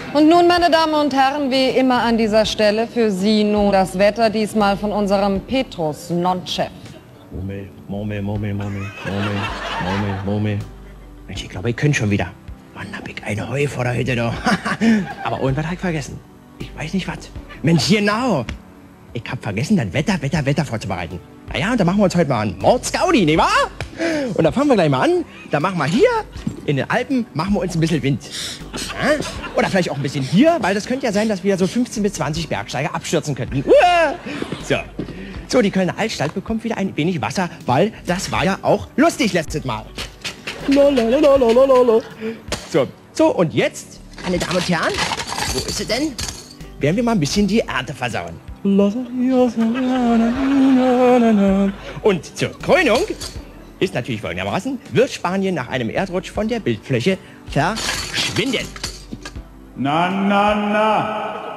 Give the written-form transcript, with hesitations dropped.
Und nun, meine Damen und Herren, wie immer an dieser Stelle für Sie nun das Wetter, diesmal von unserem Petrus Nonchef. Murmel. Mensch, ich glaube, ich könnte schon wieder. Mann, hab ich eine Heu vor der Hütte, doch. Aber irgendwas hab ich vergessen. Ich weiß nicht was. Mensch, genau. Ich hab vergessen, das Wetter vorzubereiten. Naja, und da machen wir uns heute mal an Mordsgaudi, nicht wahr? Und da fangen wir gleich mal an. Da machen wir hier, in den Alpen, machen wir uns ein bisschen Wind. Ja? Oder vielleicht auch ein bisschen hier, weil das könnte ja sein, dass wir so 15 bis 20 Bergsteiger abstürzen könnten. So, die Kölner Altstadt bekommt wieder ein wenig Wasser, weil das war ja auch lustig letztes Mal. So, und jetzt, meine Damen und Herren, wo ist sie denn? Werden wir mal ein bisschen die Ernte versauen. Und zur Krönung ist natürlich folgendermaßen, wird Spanien nach einem Erdrutsch von der Bildfläche verschwinden. Na.